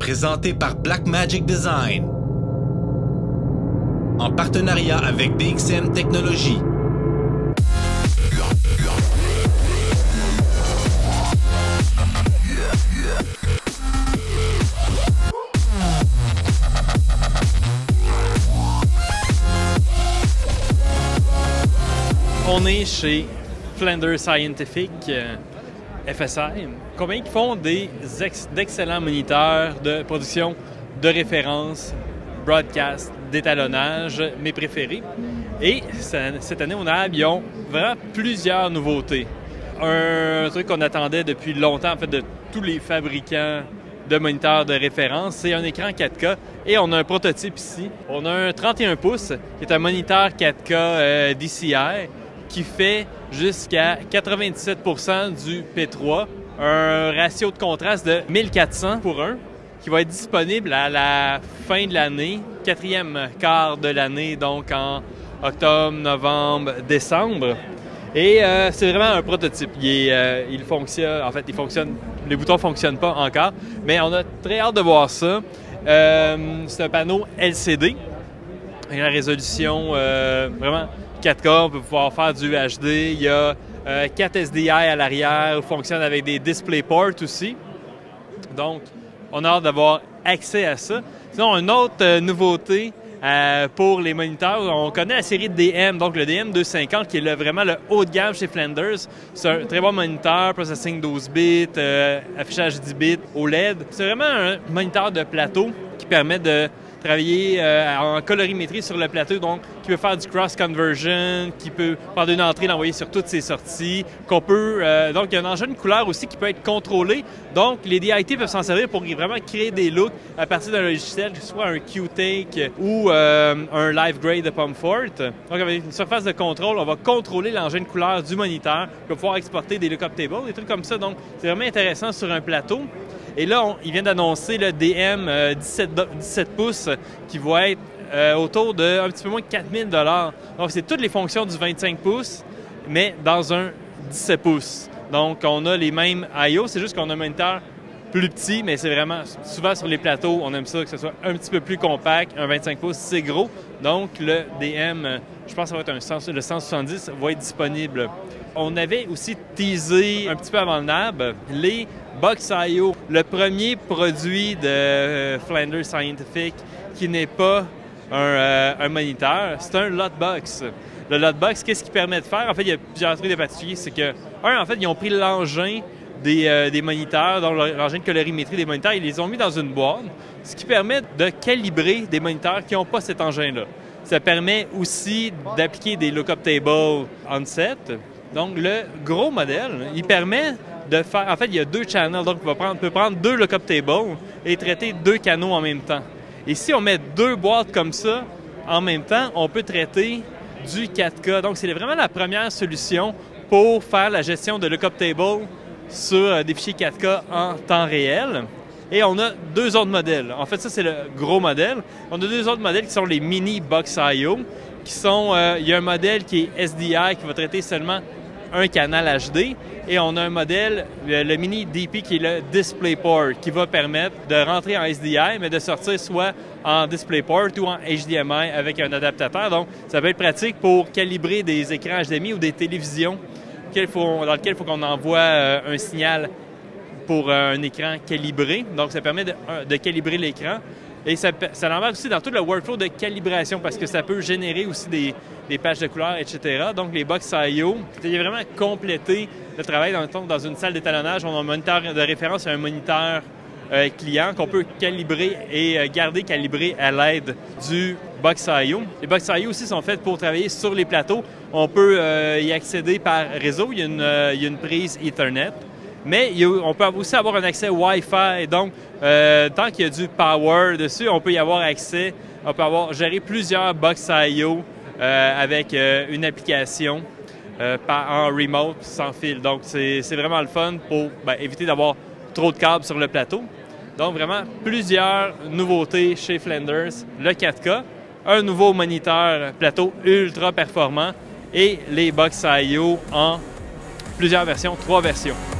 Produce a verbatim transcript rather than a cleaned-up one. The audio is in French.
présenté par Blackmagic Design, en partenariat avec D X M Technologies. On est chez Flender Scientific, euh, F S I, compagnie qui font des d'excellents moniteurs de production de référence, broadcast, d'étalonnage, mes préférés. Et cette année, au N A B, ils ont vraiment plusieurs nouveautés. Un truc qu'on attendait depuis longtemps, en fait, de tous les fabricants de moniteurs de référence, c'est un écran quatre K. Et on a un prototype ici. On a un trente et un pouces, qui est un moniteur quatre K euh, D C I, qui fait jusqu'à quatre-vingt-dix-sept pour cent du P trois, un ratio de contraste de mille quatre cents pour un, qui va être disponible à la fin de l'année, quatrième quart de l'année, donc en octobre, novembre, décembre. Et euh, c'est vraiment un prototype. Il, est, euh, il fonctionne, en fait, il fonctionne, les boutons ne fonctionnent pas encore, mais on a très hâte de voir ça. Euh, c'est un panneau L C D, avec la résolution euh, vraiment quatre K, on peut pouvoir faire du H D. Il y a euh, quatre S D I à l'arrière, il fonctionne avec des DisplayPort aussi. Donc, on a hâte d'avoir accès à ça. Sinon, une autre euh, nouveauté euh, pour les moniteurs, on connaît la série D M, donc le D M deux cent cinquante, qui est le, vraiment le haut de gamme chez Flenders. C'est un très bon moniteur, processing douze bits, euh, affichage dix bits, O L E D. C'est vraiment un moniteur de plateau qui permet de travailler euh, en colorimétrie sur le plateau, donc qui peut faire du cross-conversion, qui peut faire d'une entrée l'envoyer sur toutes ses sorties, qu'on peut... Euh, donc, il y a un engin de couleur aussi qui peut être contrôlé. Donc, les D I T peuvent s'en servir pour vraiment créer des looks à partir d'un logiciel, que ce soit un Q-Take ou euh, un Live Grade de Pomfort. Donc, avec une surface de contrôle, on va contrôler l'engin de couleur du moniteur, on va pouvoir exporter des lookup tables, des trucs comme ça. Donc, c'est vraiment intéressant sur un plateau. Et là, on, il vient d'annoncer le D M euh, dix-sept pouces qui va être euh, autour de un petit peu moins de quatre mille dollars. Donc, c'est toutes les fonctions du vingt-cinq pouces, mais dans un dix-sept pouces. Donc, on a les mêmes I O, c'est juste qu'on a un moniteur plus petit, mais c'est vraiment, souvent sur les plateaux, on aime ça que ce soit un petit peu plus compact. Un vingt-cinq pouces, c'est gros. Donc, le D M, je pense que ça va être un cent, le cent soixante-dix, va être disponible. On avait aussi teasé un petit peu avant le N A B les Box I O, le premier produit de euh, Flender Scientific qui n'est pas un, euh, un moniteur, c'est un Lotbox. Le Lotbox, qu'est-ce qu'il permet de faire? En fait, il y a plusieurs trucs de particulier. C'est que, un, en fait, ils ont pris l'engin des, euh, des moniteurs, donc l'engin de colorimétrie des moniteurs, ils les ont mis dans une boîte, ce qui permet de calibrer des moniteurs qui n'ont pas cet engin-là. Ça permet aussi d'appliquer des lookup tables on-set. Donc, le gros modèle, il permet de faire... En fait, il y a deux channels, donc on va prendre, peut prendre deux lookup tables et traiter deux canaux en même temps. Et si on met deux boîtes comme ça en même temps, on peut traiter du quatre K. Donc, c'est vraiment la première solution pour faire la gestion de lookup table sur des fichiers quatre K en temps réel. Et on a deux autres modèles. En fait, ça, c'est le gros modèle. On a deux autres modèles qui sont les Mini Box I O, qui sont... Euh, il y a un modèle qui est S D I, qui va traiter seulement un canal H D, et on a un modèle, le Mini D P, qui est le DisplayPort, qui va permettre de rentrer en S D I, mais de sortir soit en DisplayPort ou en H D M I avec un adaptateur. Donc, ça peut être pratique pour calibrer des écrans H D M I ou des télévisions faut, dans lesquelles il faut qu'on envoie euh, un signal pour euh, un écran calibré. Donc, ça permet de, de calibrer l'écran. Et ça, ça embarque aussi dans tout le workflow de calibration parce que ça peut générer aussi des, des pages de couleurs, et cetera. Donc, les Box I O, c'est vraiment compléter le travail dans, dans une salle d'étalonnage. On a un moniteur de référence et un moniteur euh, client qu'on peut calibrer et euh, garder calibré à l'aide du Box I O. Les Box I O aussi sont faits pour travailler sur les plateaux. On peut euh, y accéder par réseau. Il y a une, euh, il y a une prise Ethernet. Mais il y a, on peut aussi avoir un accès Wi-Fi. Donc, euh, tant qu'il y a du power dessus, on peut y avoir accès. On peut avoir géré plusieurs Box I O euh, avec euh, une application euh, par, en remote sans fil. Donc, c'est vraiment le fun pour ben, éviter d'avoir trop de câbles sur le plateau. Donc, vraiment, plusieurs nouveautés chez Flenders. Le quatre K, un nouveau moniteur plateau ultra performant et les Box I O en plusieurs versions, trois versions.